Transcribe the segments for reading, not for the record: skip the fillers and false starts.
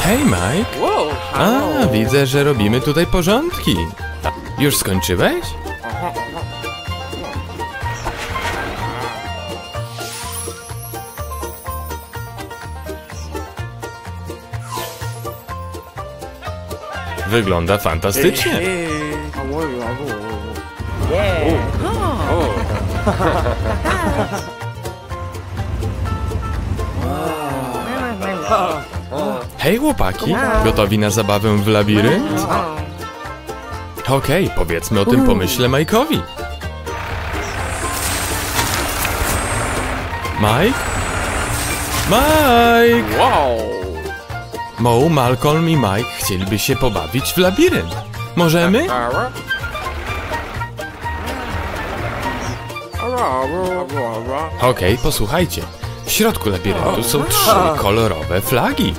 Hej, Mike. A, widzę, że robimy tutaj porządki. Już skończyłeś? Wygląda fantastycznie. Hej, chłopaki, gotowi na zabawę w labirynt? Okej, powiedzmy o tym pomyśle Mike'owi. Mike? Mike! Mo, Malcolm i Mike chcieliby się pobawić w labirynt. Możemy? Okej, posłuchajcie. W środku labiryntu są 3 kolorowe flagi.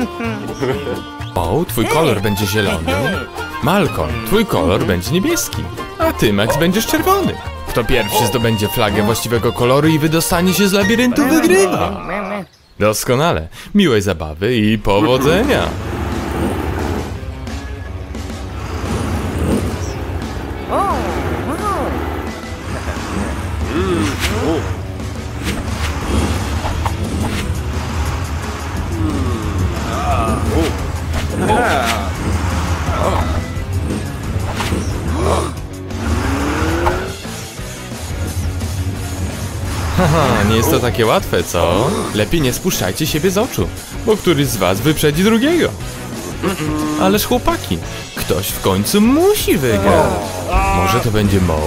Mo, twój kolor będzie zielony. Malcolm, twój kolor będzie niebieski. A ty, Max, będziesz czerwony. Kto pierwszy zdobędzie flagę właściwego koloru i wydostanie się z labiryntu, wygrywa. Doskonale. Miłej zabawy i powodzenia. Haha, nie jest to takie łatwe, co? Lepiej nie spuszczajcie siebie z oczu, bo któryś z was wyprzedzi drugiego. Ależ chłopaki, ktoś w końcu musi wygrać. Może to będzie Mo?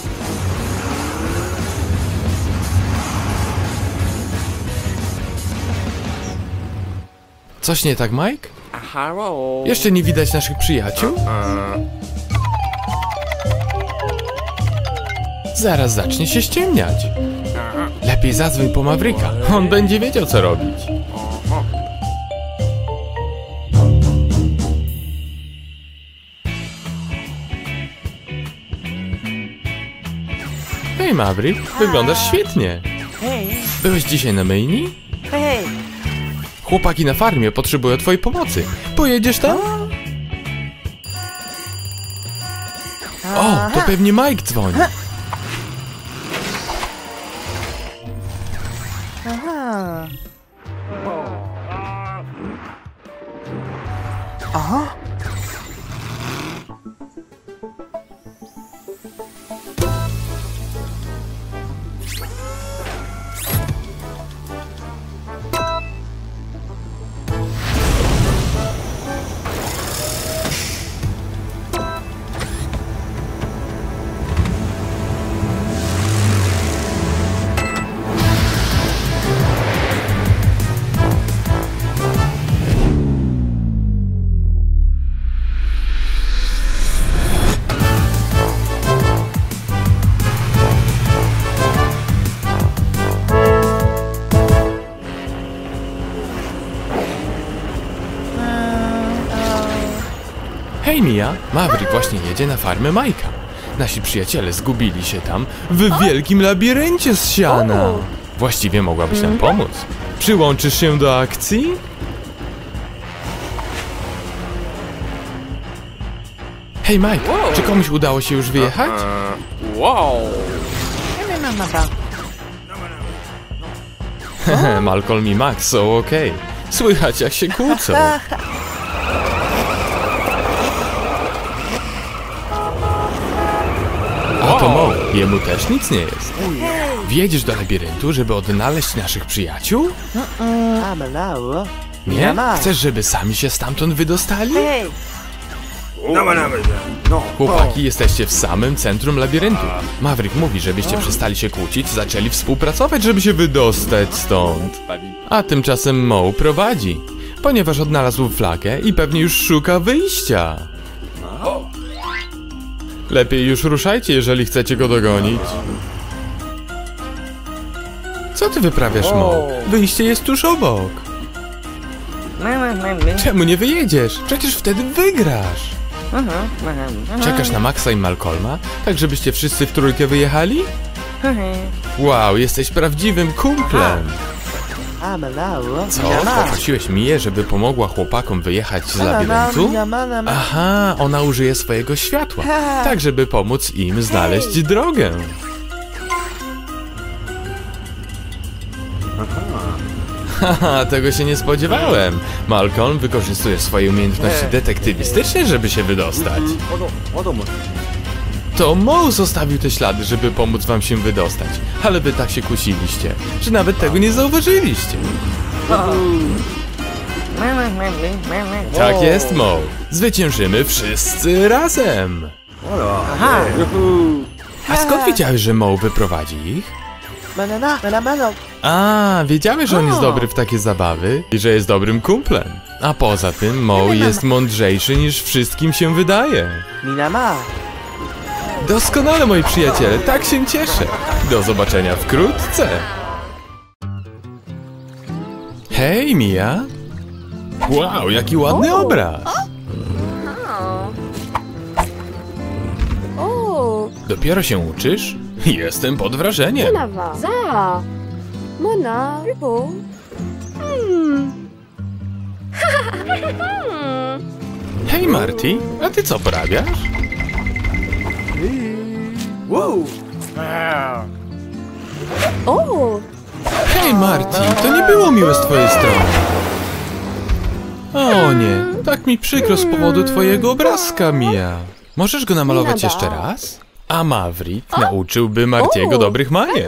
Coś nie tak, Mike? Jeszcze nie widać naszych przyjaciół? Zaraz zacznie się ściemniać. Lepiej zadzwoń po Mavricka. On będzie wiedział, co robić. Hej, Maverick, wyglądasz świetnie. Byłeś dzisiaj na myjni? Chłopaki na farmie potrzebują twojej pomocy. Pojedziesz tam? O, to pewnie Mike dzwoni. Hej, Mia, Maverick właśnie jedzie na farmę Mike'a. Nasi przyjaciele zgubili się tam w wielkim labiryncie z siana. Właściwie mogłabyś nam pomóc. Przyłączysz się do akcji? Hej, Mike, czy komuś udało się już wyjechać? Hehe, Malcolm i Max są okej. Słychać, jak się kłócą. A to Mo, jemu też nic nie jest. Wjedziesz do labiryntu, żeby odnaleźć naszych przyjaciół? Nie? Chcesz, żeby sami się stamtąd wydostali? Chłopaki, jesteście w samym centrum labiryntu. Maverick mówi, żebyście przestali się kłócić, zaczęli współpracować, żeby się wydostać stąd. A tymczasem Mo prowadzi, ponieważ odnalazł flagę i pewnie już szuka wyjścia. Lepiej już ruszajcie, jeżeli chcecie go dogonić. Co ty wyprawiasz, Mo? Wyjście jest tuż obok. Czemu nie wyjedziesz? Przecież wtedy wygrasz. Czekasz na Maxa i Malcolma, tak żebyście wszyscy w trójkę wyjechali? Wow, jesteś prawdziwym kumplem. Co? Poprosiłeś Miję, żeby pomogła chłopakom wyjechać z labiryntu? Aha, ona użyje swojego światła, tak żeby pomóc im znaleźć drogę. Haha, tego się nie spodziewałem. Malcolm wykorzystuje swoje umiejętności detektywistyczne, żeby się wydostać. To Mo zostawił te ślady, żeby pomóc wam się wydostać. Ale wy tak się kusiliście, że nawet tego nie zauważyliście. Tak jest, Mo. Zwyciężymy wszyscy razem. A skąd wiedziałeś, że Mo wyprowadzi ich? A, wiedziałeś, że on jest dobry w takie zabawy i że jest dobrym kumplem. A poza tym Mo jest mądrzejszy niż wszystkim się wydaje. Doskonale, moi przyjaciele, tak się cieszę. Do zobaczenia wkrótce. Hej, Mia. Wow, jaki ładny obraz. Dopiero się uczysz? Jestem pod wrażeniem. Hej, Marty, a ty co porabiasz? Hej, Marty, to nie było miłe z twojej strony. O nie, tak mi przykro z powodu twojego obrazka, Mia. Możesz go namalować jeszcze raz? A Maverick nauczyłby Martiego dobrych manier.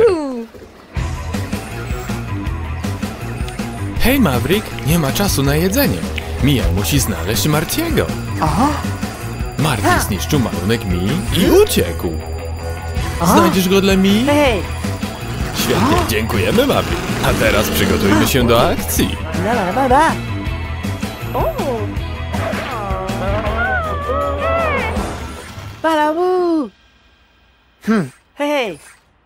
Hej, Maverick, nie ma czasu na jedzenie. Mia musi znaleźć Martiego. Marty zniszczył malunek Mii i uciekł. Znajdziesz go dla Mii? Świetnie, dziękujemy, Maverick. A teraz przygotujmy się do akcji. Hey!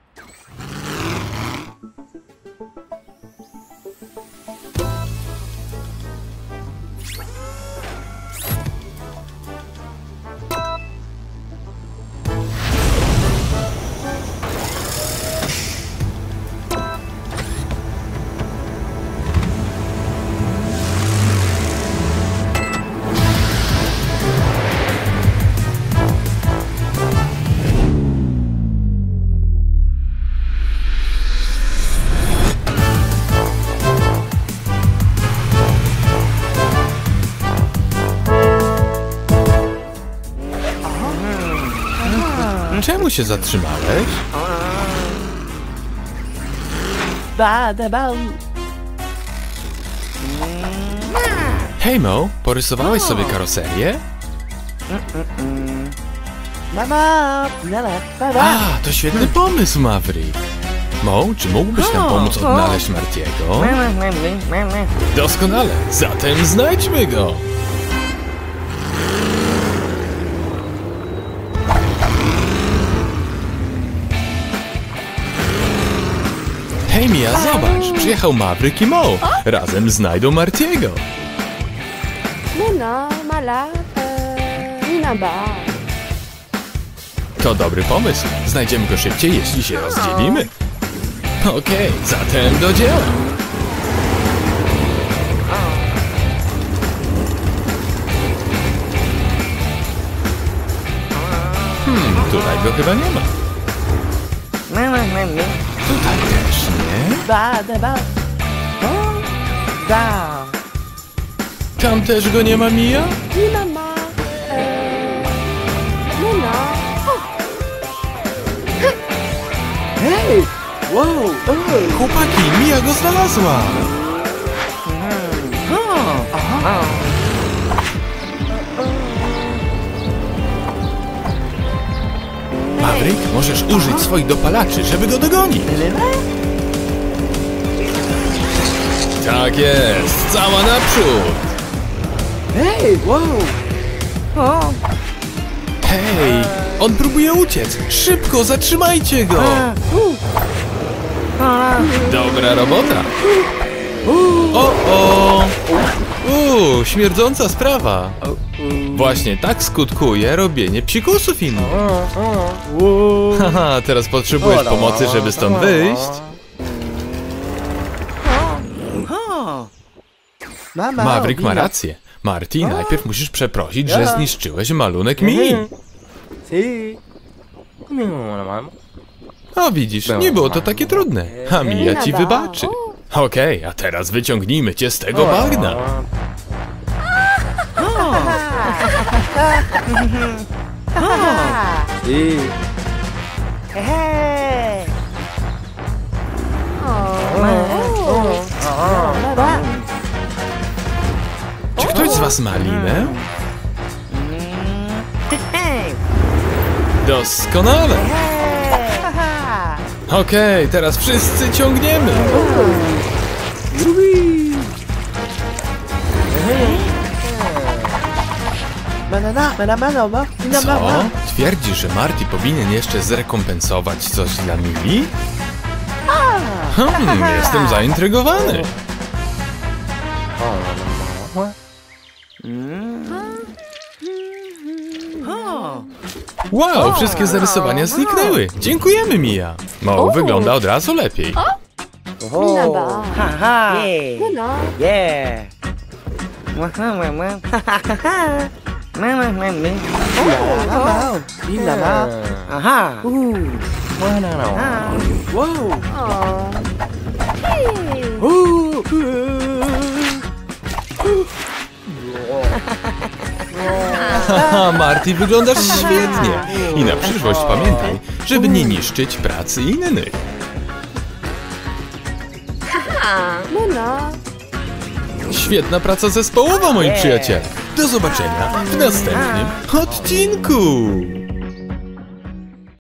Czemu się zatrzymałeś? Hej, Mo, porysowałeś sobie karoserię? A, to świetny pomysł, Maverick. Mo, czy mógłbyś nam pomóc odnaleźć Martiego? Doskonale, zatem znajdźmy go! Hej, Mia, zobacz, przyjechał Maverick i Mo. Razem znajdą Martiego. To dobry pomysł. Znajdziemy go szybciej, jeśli się rozdzielimy. Okej, zatem do dzieła. Tutaj go chyba nie ma. Tutaj też nie. Tam też go nie ma, Mia? Hey! Wow! Chłopaki, Mia go znalazła! Maverick, możesz użyć swoich dopalaczy, żeby go dogonić. Tak jest, cała naprzód! Hey! Wow! Hej, on próbuje uciec! Szybko, zatrzymajcie go! Dobra robota! O! Śmierdząca sprawa! Właśnie tak skutkuje robienie psikusów innych. Haha, teraz potrzebujesz pomocy, żeby stąd wyjść? Mama. Maverick ma rację. Marty, najpierw musisz przeprosić, że zniszczyłeś malunek Mi. Si. O widzisz, nie było to takie trudne. A Mia ci wybaczy. Okej, a teraz wyciągnijmy cię z tego bagna. Si. Hey. Czy ktoś z was ma linę? Hey. Doskonale. Okej, teraz wszyscy ciągniemy. Mana. Co? Twierdzisz, że Marty powinien jeszcze zrekompensować coś dla Mili? Jestem zaintrygowany. Wow, wszystkie zarysowania zniknęły. Dziękujemy, Mia. Mo wygląda od razu lepiej. Minaba. Haha. No, no. Yeah. Mama. Aha. Wow. Oh. Hey. Haha, Marty, wyglądasz świetnie. I na przyszłość pamiętaj, żeby nie niszczyć pracy innych. No, no. Świetna praca zespołowa, moi przyjaciele. Do zobaczenia w następnym odcinku.